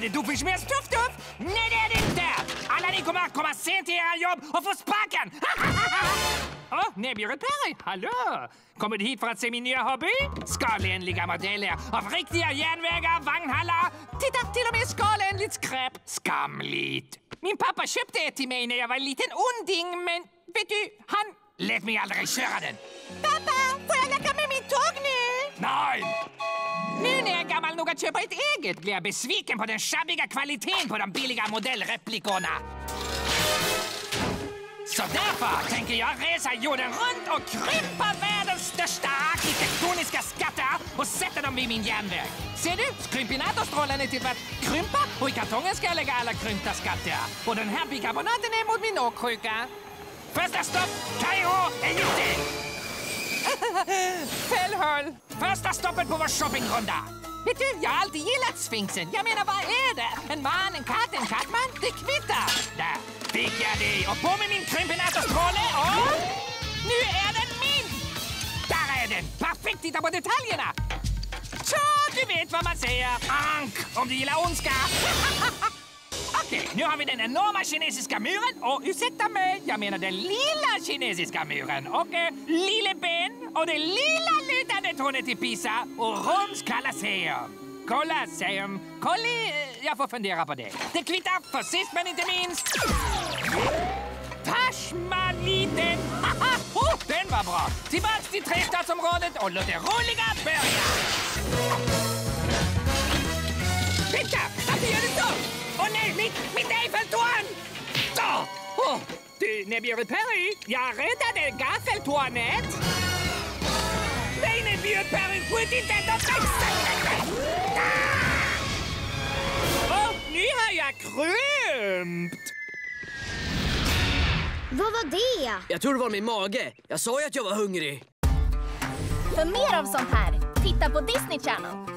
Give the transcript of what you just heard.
det Doofenshmirtz tuff? Nej, det är det inte! Alla ni kommer att komma sent till era jobb och få sparken! Nebjuret Perry, hallå! Kommer du hit för att se min nya hobby? Skalenliga modeller av riktiga järnvägar, vagnhallar. Titta, till och med skalenligt skräp. Skamligt! Min pappa köpte ett till mig när jag var en liten onding, men vet du, han lät mig aldrig köra den. Pappa, får jag leka med min tåg nu? Nej! Nu när jag är gammal nog att köpa ett eget blir jag besviken på den shabbiga kvaliteten på de billiga modellreplikorna. Så därför tänker jag resa jorden runt och krympa världens största arkitektoniska skatter och sätta dem vid min järnväg. Ser du? Skrympinatorstrålen är till för att krympa och i kartongen ska jag lägga alla krympta skatter. Och den här bikarbonaten är mot min åksjuka. Första stopp, Kairo, Egypten. Fällhåll. Första stoppet på vår shoppingrunda. Vet du, jag har alltid gillat sfinxen. Jag menar, vad är det? En man, en katt, en kattman? Det kvittar. Där fick jag dig. Och på med min krympinatorstråle. Och nu är den min. Där är den. Perfekt, titta på detaljerna. Så, du vet vad man säger. Ank, om du gillar ondska. Okej, nu har vi den enorma kinesiska muren. Och ursäkta mig, jag menar den lilla kinesiska muren. Och lille ben och det lilla lutande tornet i Pisa och Roms Colosseum. Colosseum. Jag får fundera på det. Det kvittar för sist men inte minst. Tashmaniten. Den var bra. Tillbaks till trestadsområdet och låt det roliga börja. Vänta, varför gör du så? Åh nej, mitt Eiffeltorn! Du, Nebjuret Perry, jag räddade gaffeltornet. Nej, Nebjuret Perry, skjut inte nu har jag krympt. Vad var det? Jag tror det var min mage. Jag sa ju att jag var hungrig. För mer av sånt här, titta på Disney Channel.